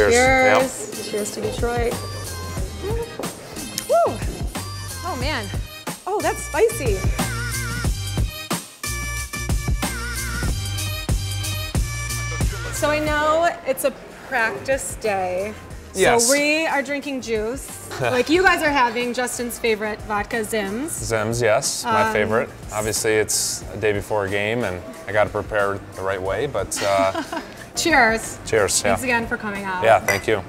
Cheers. Cheers. Yep. Cheers to Detroit. Woo. Oh man. Oh, that's spicy. So I know it's a practice day. Yes. So we are drinking juice. Like you guys are having Justin's favorite vodka, Zims. Zims, yes, my favorite. Obviously, it's a day before a game, and I got to prepare the right way. But cheers. Cheers. Thanks again for coming out. Yeah, thank you.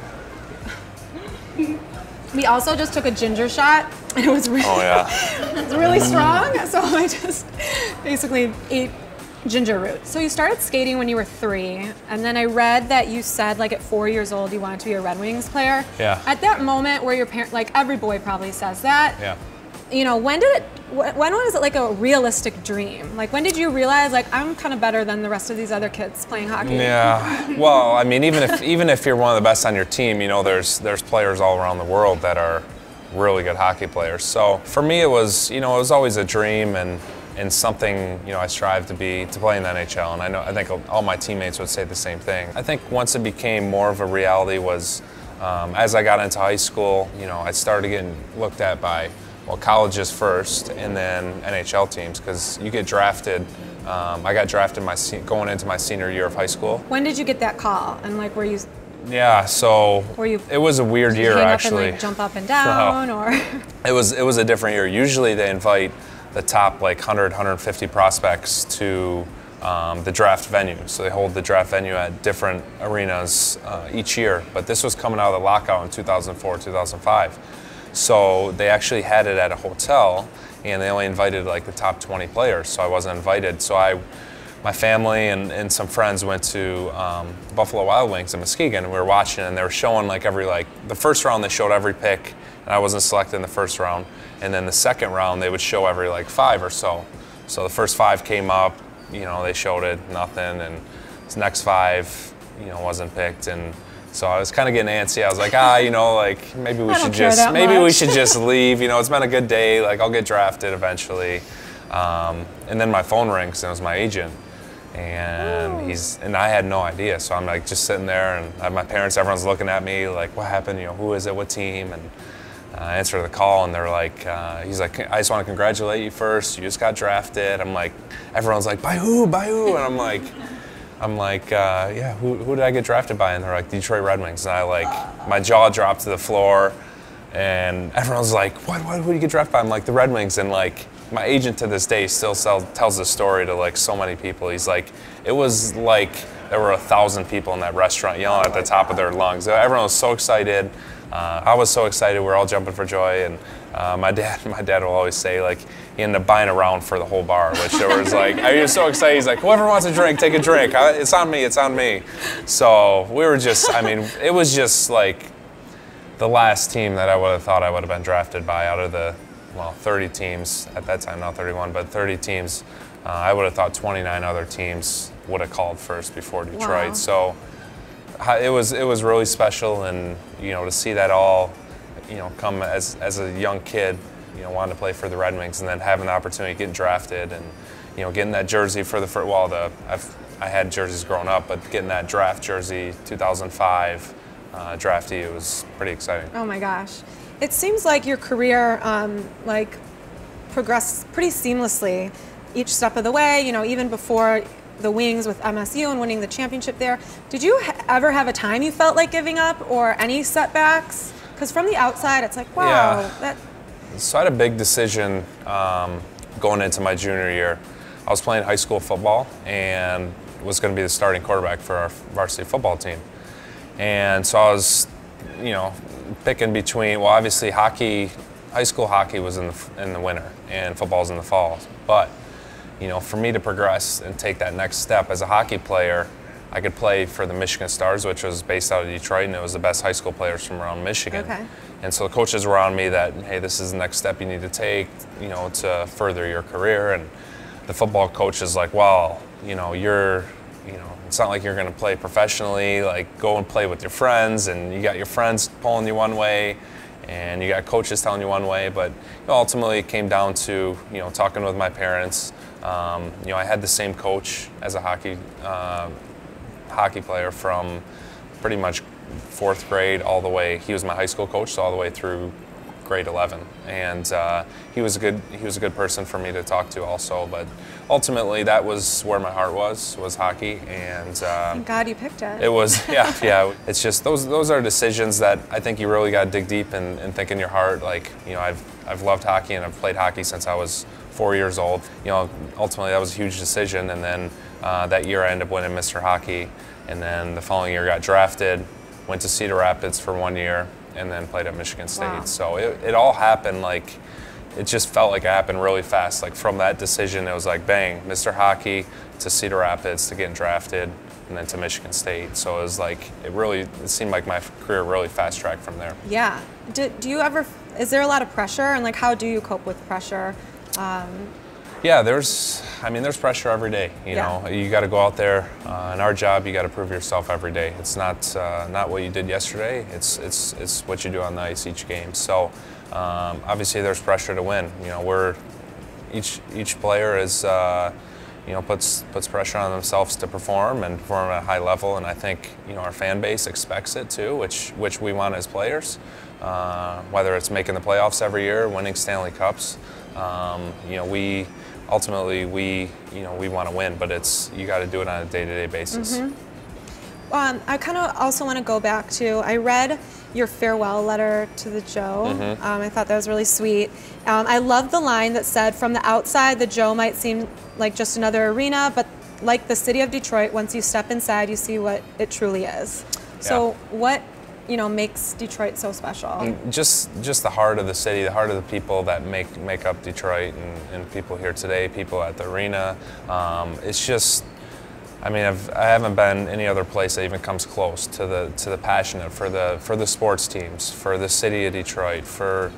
We also just took a ginger shot, and it was really, it was really strong. So I just basically ate ginger root. So you started skating when you were 3, and then I read that you said like at 4 years old you wanted to be a Red Wings player. Yeah. At that moment where your parent, like every boy probably says that. Yeah. You know, when was it like a realistic dream? Like when did you realize like I'm kind of better than the rest of these other kids playing hockey? Yeah. Well, I mean, even if you're one of the best on your team, you know, there's players all around the world that are really good hockey players. So for me, it was always a dream and something, you know, I strive to play in the NHL, and I think all my teammates would say the same thing. I think once it became more of a reality was as I got into high school, you know, I started getting looked at by, well, colleges first and then NHL teams, because you get drafted. I got drafted going into my senior year of high school. When did you get that call? And like, were you? Yeah, so it was a weird year actually. Up and, like, jump up and down, or? It was a different year. Usually they invite the top like 100, 150 prospects to the draft venue. So they hold the draft venue at different arenas each year. But this was coming out of the lockout in 2004, 2005. So they actually had it at a hotel, and they only invited like the top 20 players. So I wasn't invited. So my family and some friends went to Buffalo Wild Wings in Muskegon, and we were watching, and they were showing like the first round they showed every pick, and I wasn't selected in the first round. And then the second round, they would show every like 5 or so. So the first 5 came up, you know, they showed it, nothing, and the next 5, you know, wasn't picked. And so I was kind of getting antsy. I was like, you know, like maybe we should just leave. You know, it's been a good day. Like I'll get drafted eventually. And then my phone rings, and it was my agent. And I had no idea. So I'm like just sitting there, and I have my parents, everyone's looking at me like, what happened? You know, who is it? What team? And I answered the call, and they're like, he's like, I just want to congratulate you first. You just got drafted. I'm like, everyone's like, by who? By who? And I'm like, yeah, who did I get drafted by? And they're like, Detroit Red Wings. And my jaw dropped to the floor, and everyone's like, what? Who did you get drafted by? I'm like, the Red Wings. And like, my agent to this day still tells the story to like so many people. He's like, it was like there were 1,000 people in that restaurant yelling at the top of their lungs. Everyone was so excited. I was so excited. We were all jumping for joy. And my dad will always say, like, he ended up buying a round for the whole bar, which there was like, he was so excited. He's like, whoever wants a drink, take a drink. It's on me. It's on me. So we were just, I mean, it was just like the last team that I would have thought I would have been drafted by out of the, well, 30 teams at that time, not 31, but 30 teams. I would have thought 29 other teams would have called first before Detroit. Wow. So it was really special, and you know, to see that all, you know, come as a young kid, you know, wanting to play for the Red Wings, and then having the opportunity to get drafted, and you know, getting that jersey for the first. Well, I had jerseys growing up, but getting that draft jersey, 2005 draftee, it was pretty exciting. Oh my gosh. It seems like your career like progressed pretty seamlessly each step of the way, you know, even before the Wings with MSU and winning the championship there. Did you ever have a time you felt like giving up, or any setbacks? Because from the outside, it's like, wow. Yeah. So I had a big decision going into my junior year. I was playing high school football and was going to be the starting quarterback for our varsity football team. And so I was, you know, picking between, well, obviously high school hockey was in the winter and football's in the fall. But, you know, for me to progress and take that next step as a hockey player, I could play for the Michigan Stars, which was based out of Detroit, and it was the best high school players from around Michigan. Okay. And so the coaches were on me that, hey, this is the next step you need to take, you know, to further your career. And the football coach is like, well, you know, it's not like you're going to play professionally. Like, go and play with your friends, and you got your friends pulling you one way, and you got coaches telling you one way. But you know, ultimately, it came down to, you know, talking with my parents. You know, I had the same coach as a hockey player from pretty much 4th grade all the way. He was my high school coach, so all the way through grade 11, and he was a good person for me to talk to also. But ultimately, that was where my heart was hockey, and thank God you picked it. It was yeah. It's just those are decisions that I think you really got to dig deep and think in your heart. Like, you know, I've loved hockey and I've played hockey since I was 4 years old. You know, ultimately that was a huge decision, and then that year I ended up winning Mr. Hockey, and then the following year got drafted, went to Cedar Rapids for 1 year, and then played at Michigan State. Wow. So it all happened, like, it just felt like it happened really fast. Like, from that decision, it was like bang, Mr. Hockey to Cedar Rapids to getting drafted, and then to Michigan State. So it was like, it seemed like my career really fast-tracked from there. Yeah. Do you ever, is there a lot of pressure, and like how do you cope with pressure? Yeah, there's pressure every day. You know, you got to go out there. In our job, you got to prove yourself every day. It's not what you did yesterday. It's what you do on the ice each game. So obviously, there's pressure to win. You know, each player is puts pressure on themselves to perform and perform at a high level. And I think, you know, our fan base expects it too, which we want as players. Whether it's making the playoffs every year, winning Stanley Cups. You know, we ultimately want to win, but you got to do it on a day-to-day basis. Mm-hmm. I kind of also want to go back to, I read your farewell letter to the Joe. Mm-hmm. I thought that was really sweet. I love the line that said, from the outside, the Joe might seem like just another arena, but like the city of Detroit, once you step inside, you see what it truly is. So what, you know, makes Detroit so special? Just the heart of the city, the heart of the people that make up Detroit, and people here today, people at the arena. It's just, I mean, I haven't been any other place that even comes close to the passion for the sports teams, for the city of Detroit, for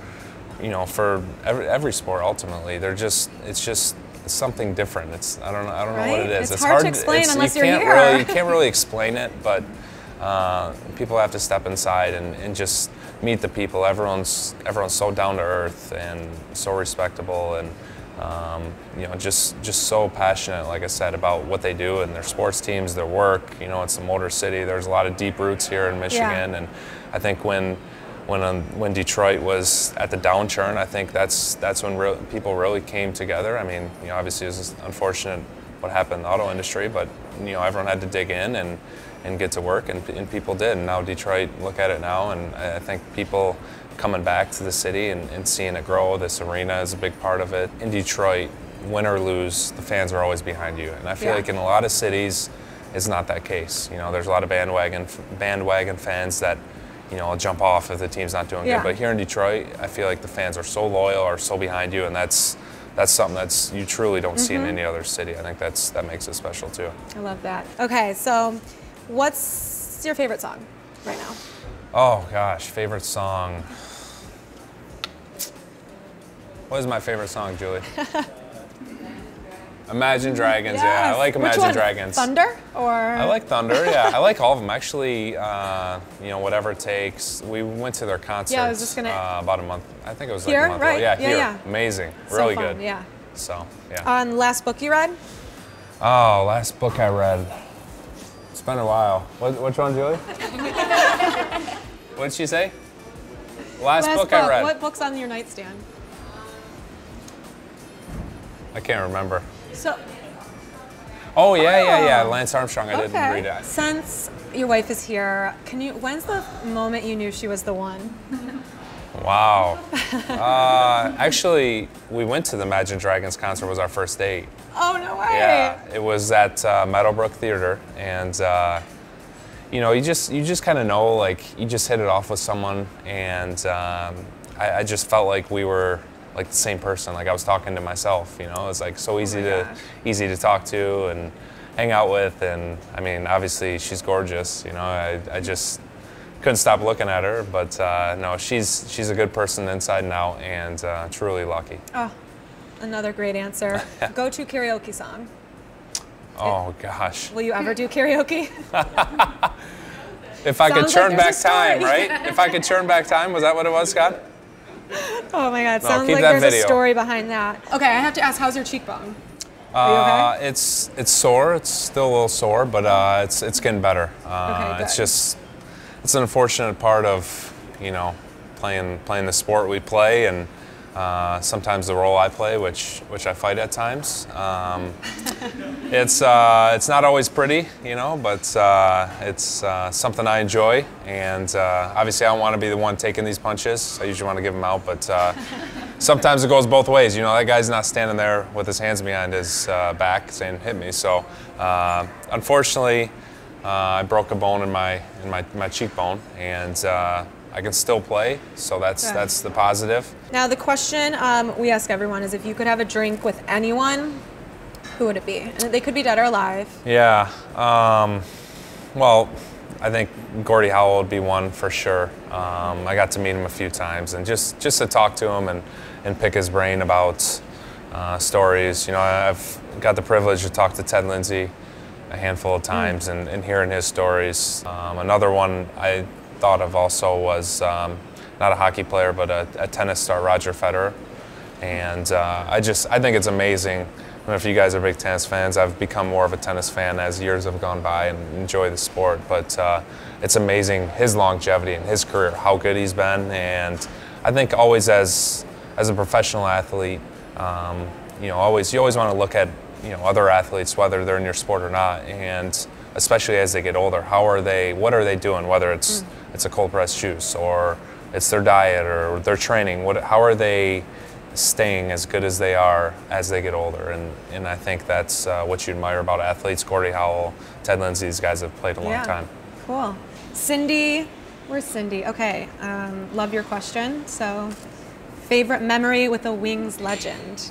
every sport. Ultimately, it's just something different. I don't know what it is. It's hard to explain unless you're here. You can't really explain it, but people have to step inside and just meet the people. Everyone's so down to earth and so respectable, and you know, just so passionate, like I said, about what they do and their sports teams, their work. You know, it's a motor city. There's a lot of deep roots here in Michigan, and I think when Detroit was at the downturn, I think that's when people really came together. I mean, you know, obviously it was unfortunate what happened in the auto industry, but you know, everyone had to dig in and get to work, and people did. And now Detroit, look at it now, and I think people coming back to the city and seeing it grow. This arena is a big part of it. In Detroit, win or lose, the fans are always behind you, and I feel like in a lot of cities, it's not that case. You know, there's a lot of bandwagon fans that, you know, jump off if the team's not doing good. But here in Detroit, I feel like the fans are so loyal, are so behind you, and that's something you truly don't see in any other city. I think that makes it special too. I love that. Okay, so what's your favorite song right now? Oh gosh, favorite song. What is my favorite song, Julie? Imagine Dragons, yeah. I like Imagine Dragons. Thunder, or? I like Thunder, yeah. I like all of them. Actually, you know, Whatever It Takes. We went to their concert I was just gonna... about a month. I think it was here, like a month right? ago. Yeah, here. Yeah. Amazing. So really fun, good. Yeah. So, yeah. Last book you read? Oh, last book I read. It's been a while. Which one, Julie? What did she say? Last book I read. What book's on your nightstand? I can't remember. So. Oh yeah. Lance Armstrong. I didn't read it. Since your wife is here, when's the moment you knew she was the one? Wow. Actually, we went to the Imagine Dragons concert. Was our first date. Oh, no way. Yeah, it was at Meadowbrook Theater, and you know, you just kind of know, like, you just hit it off with someone, and I just felt like we were like the same person. Like I was talking to myself. You know, it was like so easy to talk to and hang out with, and I mean, obviously she's gorgeous. You know, I just couldn't stop looking at her, but no, she's a good person inside and out, and truly lucky. Oh, another great answer. Go-to karaoke song. Oh gosh. Will you ever do karaoke? If I could turn back time, right? If I could turn back time, was that what it was, Scott? Oh my God, No, sounds like there's a story behind that. Okay, I have to ask, how's your cheekbone? Are you okay? It's sore. It's still a little sore, but it's getting better. Okay, good. It's just, it's an unfortunate part of, you know, playing the sport we play, and sometimes the role I play, which I fight at times. It's not always pretty, you know, but it's something I enjoy, and obviously I don't want to be the one taking these punches. I usually want to give them out, but sometimes it goes both ways. You know, that guy's not standing there with his hands behind his back saying hit me. So unfortunately, I broke a bone in my cheekbone, and I can still play, so that's the positive. Now the question we ask everyone is, if you could have a drink with anyone, who would it be? And they could be dead or alive. Yeah, well, I think Gordie Howell would be one for sure. I got to meet him a few times, and just to talk to him and pick his brain about stories. You know, I've got the privilege to talk to Ted Lindsay a handful of times, and hearing his stories. Another one I thought of also was not a hockey player, but a tennis star, Roger Federer. And I think it's amazing. I don't know if you guys are big tennis fans. I've become more of a tennis fan as years have gone by and enjoy the sport. But it's amazing his longevity and his career, how good he's been. And I think always as a professional athlete, you know, you always want to look at, you know, other athletes, whether they're in your sport or not, and especially as they get older, what are they doing? Whether it's a cold pressed juice, or it's their diet, or their training. How are they staying as good as they are as they get older? And I think that's what you admire about athletes. Gordie Howell, Ted Lindsay, these guys have played a long time. Cool. Cindy, where's Cindy? Okay, love your question. So, favorite memory with a Wings legend?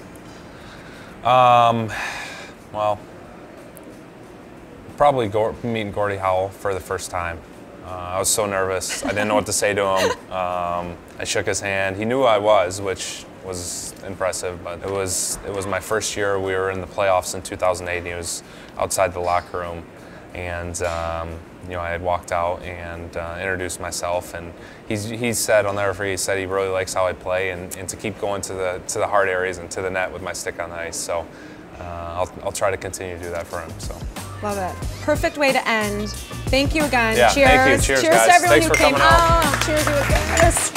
Well, probably meeting Gordie Howell for the first time. I was so nervous. I didn't know what to say to him. I shook his hand. He knew who I was, which was impressive, but it was my first year. We were in the playoffs in 2008, and he was outside the locker room. And you know, I had walked out and introduced myself, and he said, I'll never forget, he said he really likes how I play, and to keep going to the hard areas and to the net with my stick on the ice. So I'll try to continue to do that for him. So. Love it. Perfect way to end. Thank you again. Yeah, cheers. Thank you. Cheers, cheers guys. to everyone Thanks who for came coming out. out. Cheers, it was good.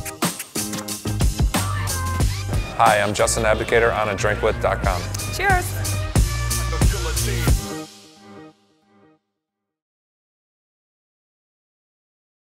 Hi, I'm Justin Abdelkader on adrinkwith.com. Cheers.